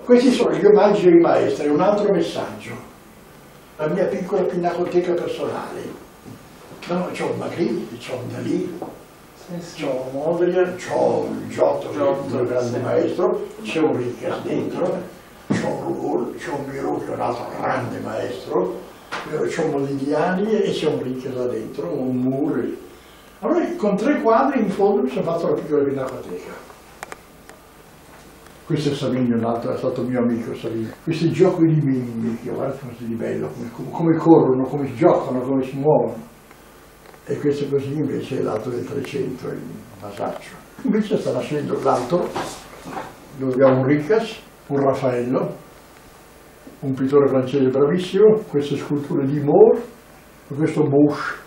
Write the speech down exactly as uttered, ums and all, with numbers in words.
Questi sono gli omaggi ai maestri, un altro messaggio. La mia piccola pinacoteca personale. No, c'ho un Magritte, c'ho un Dalì, c'ho un Mondrian, c'ho un Giotto, Giotto, un grande sì. maestro, c'è un Rickers dentro, c'ho un Rougaud, c'ho un Miro che è un altro grande maestro, c'ho un Modigliani e c'è un Rickers là dentro, un Moore. Allora con tre quadri in fondo mi sono fatto la piccola pinacoteca. Questo è Savigno, un altro è stato mio amico Savigno. Questi giochi di bimbi, che guarda cosa di bello, come, come corrono, come giocano, come si muovono. E questo così invece è l'altro del Trecento, il Masaccio. Invece sta nascendo l'altro, dove abbiamo un Rickers, un Raffaello, un pittore francese bravissimo, queste sculture di Moore, e questo Bouche.